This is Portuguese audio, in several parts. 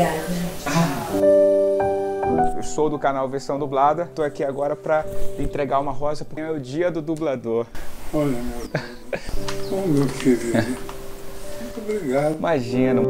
Obrigada. Eu sou do canal Versão Dublada. Tô aqui agora pra entregar uma rosa porque é o dia do dublador. Olha, meu Deus. Oh, meu querido. Muito obrigado. Imagina.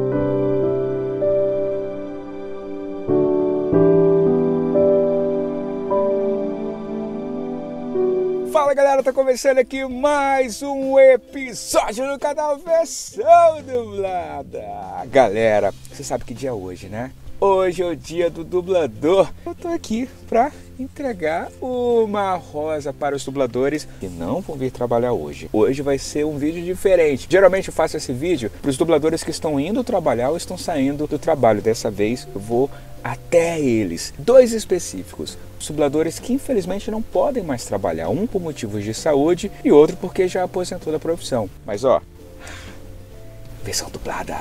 Fala galera, tá começando aqui mais um episódio no canal Versão Dublada. Galera, você sabe que dia é hoje, né? Hoje é o dia do dublador. Eu tô aqui pra entregar uma rosa para os dubladores que não vão vir trabalhar hoje. Hoje vai ser um vídeo diferente. Geralmente eu faço esse vídeo para os dubladores que estão indo trabalhar ou estão saindo do trabalho. Dessa vez eu vou até eles. Dois específicos. Os dubladores que infelizmente não podem mais trabalhar. Um por motivos de saúde e outro porque já aposentou da profissão. Mas ó, Versão Dublada.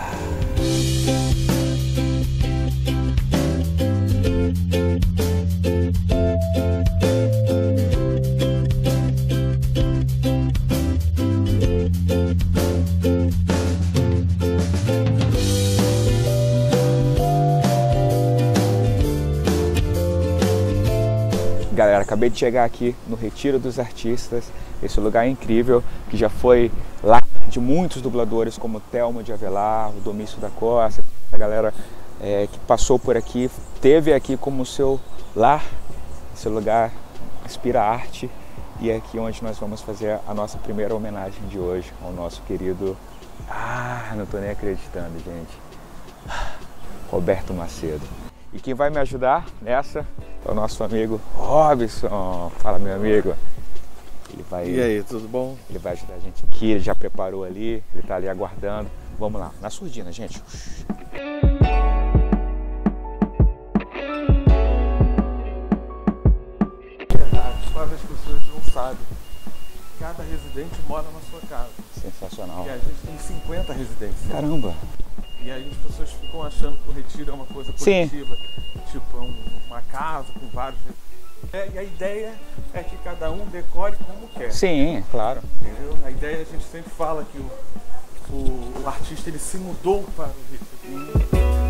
Galera, acabei de chegar aqui no Retiro dos Artistas, esse lugar incrível que já foi lá de muitos dubladores como Thelma de Avelar, o Domício da Costa, a galera que passou por aqui, teve aqui como seu lar, esse lugar inspira arte e é aqui onde nós vamos fazer a nossa primeira homenagem de hoje ao nosso querido, não tô nem acreditando, gente, Roberto Macedo. E quem vai me ajudar nessa é o nosso amigo Robson. Fala, meu amigo. Ele vai, E aí, tudo bom? Ele vai ajudar a gente aqui, ele já preparou ali, ele tá ali aguardando. Vamos lá, na surdina, gente. Quase as pessoas não sabem. Cada residente mora na sua casa. Sensacional. E a gente tem 50 residências. Caramba. E aí as pessoas ficam achando que o retiro é uma coisa coletiva. Tipo, é uma casa com vários. E a ideia é que cada um decore como quer. Sim, claro. Entendeu? A ideia, a gente sempre fala que o artista ele se mudou para o retiro.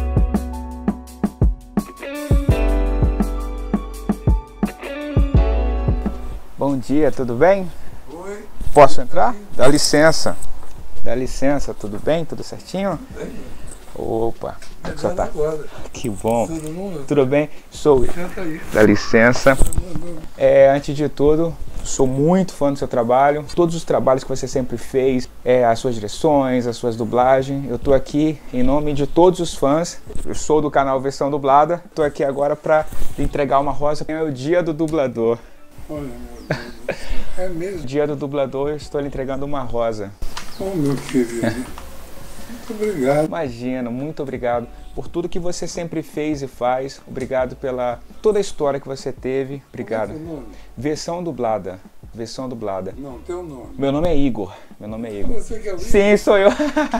Bom dia, tudo bem? Oi. Posso entrar? Dá licença. Dá licença, tudo bem? Tudo certinho? Opa, como você tá? Que bom. Tudo bem? Sou eu. Dá licença. Antes de tudo, sou muito fã do seu trabalho. Todos os trabalhos que você sempre fez, as suas direções, as suas dublagens. Eu tô aqui em nome de todos os fãs. Eu sou do canal Versão Dublada. Tô aqui agora para entregar uma rosa. É o dia do dublador. Olha, meu Deus. É mesmo? Dia do dublador, eu estou lhe entregando uma rosa. Oh, meu querido. Muito obrigado. Imagina, muito obrigado por tudo que você sempre fez e faz. Obrigado pela toda a história que você teve. Obrigado. Qual é o seu nome? Versão Dublada. Versão Dublada. Não, teu nome. Meu nome é Igor. Meu nome é Igor. Você que é o Igor? Sim, sou eu.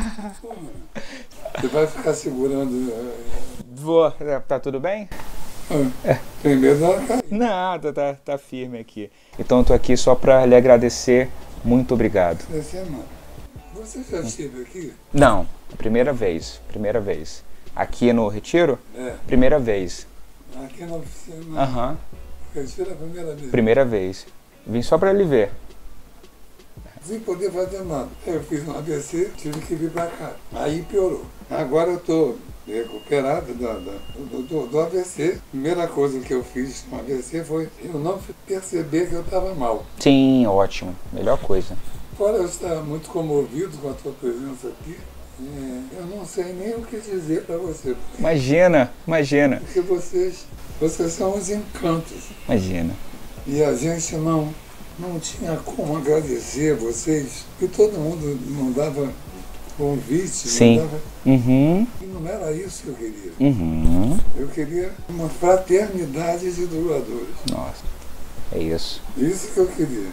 Você vai ficar segurando. Vou. Tá tudo bem? Tem medo dela cair. Não, tá firme aqui. Então eu tô aqui só para lhe agradecer. Muito obrigado. Você já esteve aqui? Não, primeira vez. Primeira vez. Aqui no Retiro? É. Primeira vez. Aqui na oficina. Aham. Retiro é a primeira vez. Primeira vez. Vim só para lhe ver. Sem poder fazer nada. Eu fiz um AVC, tive que vir para cá. Aí piorou. Agora eu estou recuperado do AVC. Primeira coisa que eu fiz no AVC foi eu não perceber que eu estava mal. Sim, ótimo. Melhor coisa. Fora eu estar muito comovido com a tua presença aqui, eu não sei nem o que dizer para você. Imagina, imagina. Porque vocês são os encantos. Imagina. E a gente não tinha como agradecer a vocês, porque todo mundo não dava convite, Sim. não dava. Uhum. E não era isso que eu queria. Uhum. Eu queria uma fraternidade de dubladores. Nossa, é isso. Isso que eu queria.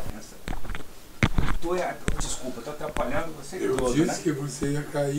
Desculpa, tô atrapalhando você Eu todo, disse né? que você ia cair.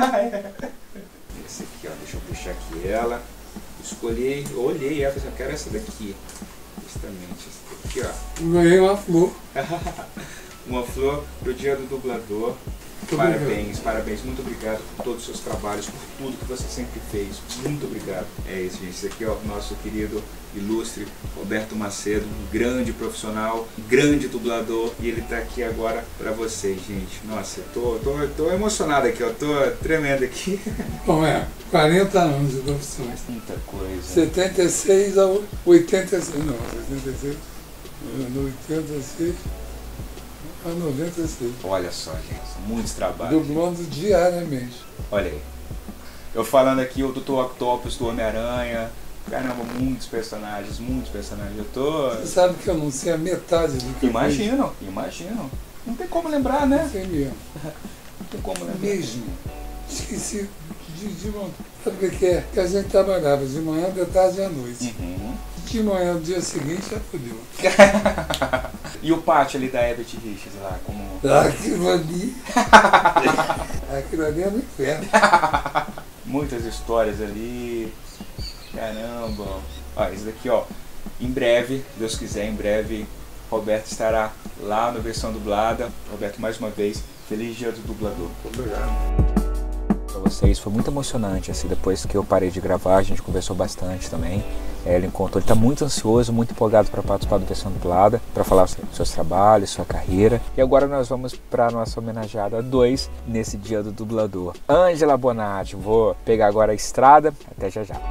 Esse aqui, ó, deixa eu puxar aqui ela. Escolhi, eu olhei ela, eu quero essa daqui. Justamente, essa daqui, ó. Ganhei uma flor. Uma flor pro dia do dublador. Parabéns, parabéns. Muito obrigado por todos os seus trabalhos, por tudo que você sempre fez. Muito obrigado. É isso, gente. Esse aqui é o nosso querido, ilustre Roberto Macedo, um grande profissional, um grande dublador. E ele tá aqui agora pra vocês, gente. Nossa, eu tô emocionado aqui, ó. Tô tremendo aqui. Bom, 40 anos de profissão. Muita coisa. 76 a 86. Não, 76. 86 a 96. Olha só, gente. Muitos trabalhos. Dublando diariamente. Olha aí. Eu falando aqui, o Dr. Octopus do Homem-Aranha. Caramba, muitos personagens, muitos personagens. Eu tô... Você sabe que eu não sei a metade do que Imagino. Não tem como lembrar, né? eu sei mesmo. Não tem como lembrar. Mesmo. Esqueci de montar. Sabe o que é? Que a gente trabalhava de manhã, de tarde e à noite. De manhã, no dia seguinte, já fodeu. E o pátio ali da Herbert Richards lá, como... Aquilo ali... Aquilo ali é no inferno. Muitas histórias ali. Caramba. Ó, esse daqui, ó. Em breve, se Deus quiser, em breve, Roberto estará lá na versão dublada. Roberto, mais uma vez, feliz dia do dublador. Obrigado. Pra vocês, foi muito emocionante, assim, depois que eu parei de gravar, a gente conversou bastante também. Ele tá muito ansioso, muito empolgado para participar da versão dublada, para falar sobre seus trabalhos, sua carreira. E agora nós vamos para nossa homenageada 2 nesse dia do dublador. Ângela Bonatti, vou pegar agora a estrada, até já já.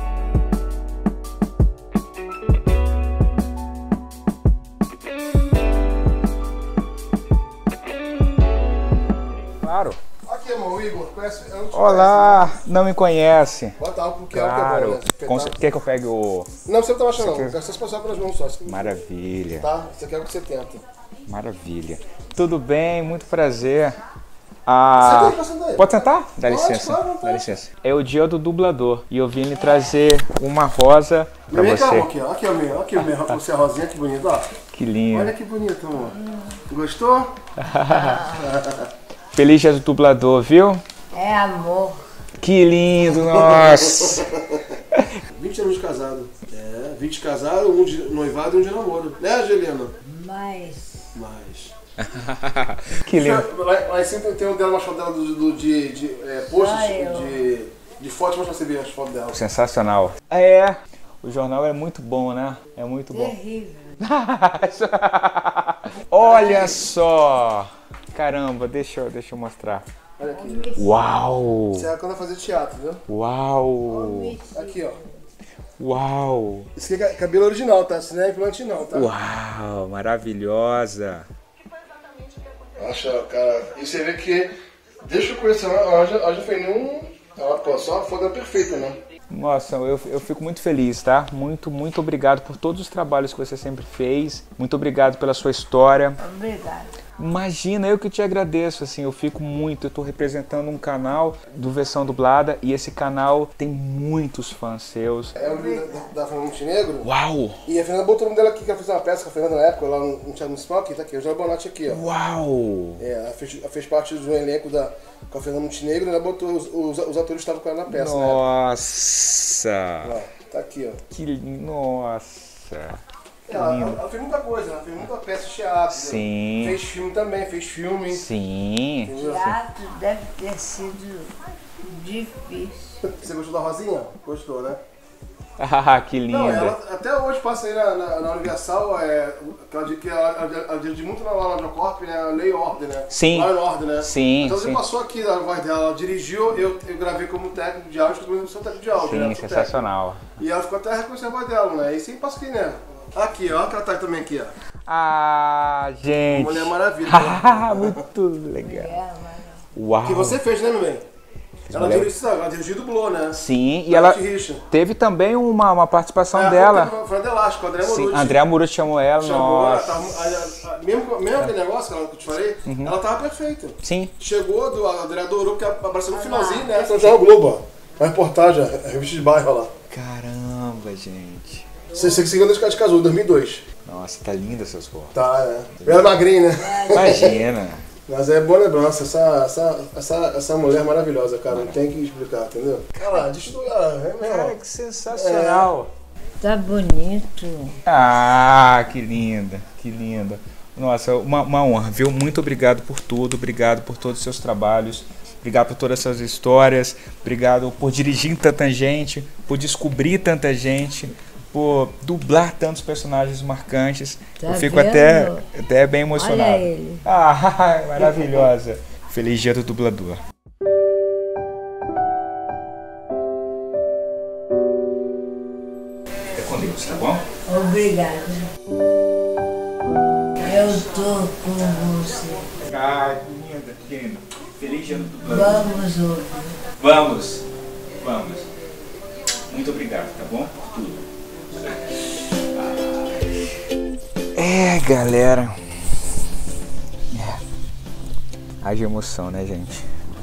Claro. Aqui, irmão, o Igor, conhece? Olá, não me conhece. Bota álcool porque álcool Claro. é bom, né? Quer que eu pegue o... Não, você não tá baixando não, quero só passar pelas mãos só. Maravilha, Tá? Isso aqui é o que você tenta. maravilha. Tudo bem, muito prazer. Senta aí, senta aí. Pode sentar? Dá Pode, licença, claro, vontade. dá licença. É o dia do dublador e eu vim lhe trazer uma rosa pra Vem cá, você. aqui, ó. Aqui, ó, aqui, você a rosinha, que bonito, ó. Que lindo. Olha que bonito, amor. Gostou? Feliz dia do dublador, viu? É amor. Que lindo, nossa. 20 anos de casado. 20 de casado, um de noivado e um de namoro. Né, Angelina? Mas Que lindo. Lá em cima tem o dela, uma foto dela post Só eu. de fotos, mas você ver as fotos dela. Sensacional. É, o jornal é muito bom, né? É muito bom. terrível. Olha só. Caramba, deixa eu mostrar. Olha aqui. Uau! Isso é quando eu fazer teatro, viu? Uau! Aqui, ó. Uau! Isso aqui é cabelo original, tá? Isso não é implante não, tá? Uau! Maravilhosa! Acha, cara, e você vê que, desde que eu conheci ela já foi ela, pô, só a foda perfeita, né? Nossa, eu fico muito feliz, tá? Muito, muito obrigado por todos os trabalhos que você sempre fez. Muito obrigado pela sua história. Obrigada. Imagina, eu que te agradeço, assim, eu tô representando um canal do Versão Dublada e esse canal tem muitos fãs seus. É o livro da Fernanda Montenegro. Uau! E a Fernanda botou o nome dela aqui, que ela fez uma peça com a Fernanda na época, lá no Teatro Municipal, aqui, tá aqui, o Angela Bonatti aqui, ó. Uau! Ela fez parte do elenco com a Fernanda Montenegro e ela botou, os atores que estavam com ela na peça, né? Nossa! Ó, tá aqui, ó. Nossa! Ela fez muita coisa, ela fez muita peça de teatro. Sim. Fez filme também, fez filme. Sim! Entendeu? Teatro deve ter sido difícil. Você gostou da Rosinha? Gostou, né? Ah, que Não, linda! ela até hoje passa aí na Universal, que ela dirige muito na Loja Corp, né? Lei e Ordem, né? Sim. Law and Order, né? Sim, Então sim. você passou aqui na voz dela, ela dirigiu, eu gravei como técnico de áudio, eu sou técnico de áudio, Sim, né? Sou sensacional. técnico. E ela ficou até reconhecendo a voz dela, né? E sempre passa aqui, né? Aqui, ó, que ela tá também aqui, ó. Ah, gente! Mulher Maravilha. Ah, muito legal! É, mas Uau! Que você fez, né, meu bem? Ela mulher- dirigiu e dublou, né? Sim, e ela Richard. teve também uma participação dela. Foi a Delástico, a André Sim, Morucci. André Murat chamou ela, Chamou, ela nossa. tava, mesmo aquele negócio que eu te falei, ela tava perfeita. Sim. Chegou, a André adorou, porque apareceu no finalzinho, né? São João Globo, ó. Uma reportagem, a revista de bairro lá. Caramba, gente. Você seguiu desde que casou, em 2002. Nossa, tá linda essas fotos. Tá, né? Eu era magrinho, né? Imagina. Mas é boa lembrança, essa mulher maravilhosa, cara. Não tem que explicar, entendeu? Cara, destruiu ela, é Cara, mesmo. que sensacional. tá bonito. Ah, que linda, que linda. Nossa, uma honra, viu? Muito obrigado por tudo, obrigado por todos os seus trabalhos, obrigado por todas essas histórias, obrigado por dirigir tanta gente, por descobrir tanta gente, por dublar tantos personagens marcantes. Tá Eu fico vendo? até bem emocionado. Olha ele. Ah, maravilhosa. Feliz dia do dublador. É com Deus, tá bom? Obrigada. Eu tô com você. Ah, que lindo. Feliz dia do dublador. Vamos ouvir. Vamos. Muito obrigado, tá bom? Por tudo. Galera. Haja emoção, né, gente?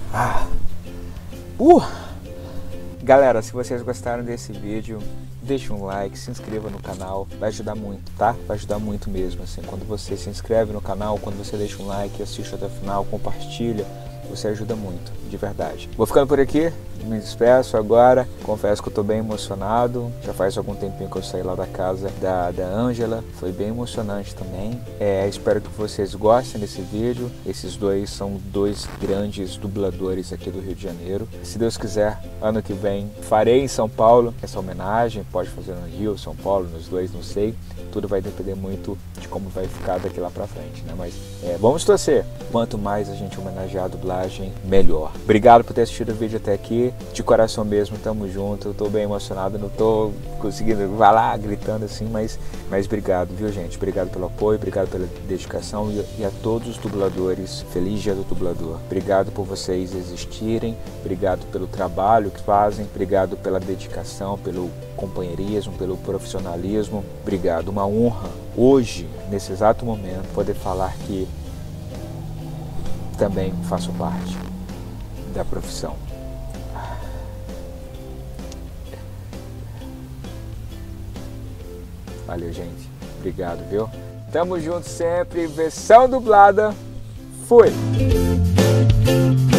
Galera, se vocês gostaram desse vídeo, deixa um like, se inscreva no canal, vai ajudar muito, tá? Vai ajudar muito mesmo, assim, quando você se inscreve no canal, quando você deixa um like, assiste até o final, compartilha, você ajuda muito, de verdade. Vou ficando por aqui, me despeço agora, confesso que eu tô bem emocionado, já faz algum tempinho que eu saí lá da casa da Ângela, foi bem emocionante também. Espero que vocês gostem desse vídeo, esses dois são dois grandes dubladores aqui do Rio de Janeiro. Se Deus quiser, ano que vem farei em São Paulo essa homenagem, pode fazer no Rio, São Paulo, nos dois, não sei, tudo vai depender muito de como vai ficar daqui lá pra frente, né? Mas vamos torcer, quanto mais a gente homenagear a dublagem, melhor. Obrigado por ter assistido o vídeo até aqui, de coração mesmo, tamo junto, eu tô bem emocionado, não tô conseguindo falar, gritando assim, mas obrigado, viu, gente? Obrigado pelo apoio, obrigado pela dedicação e a todos os dubladores, feliz dia do dublador. Obrigado por vocês existirem, obrigado pelo trabalho que fazem, obrigado pela dedicação, pelo companheirismo, pelo profissionalismo, obrigado, uma honra hoje, nesse exato momento, poder falar que também faço parte da profissão. Valeu, gente. Obrigado, viu? Tamo junto sempre. Versão dublada. Fui!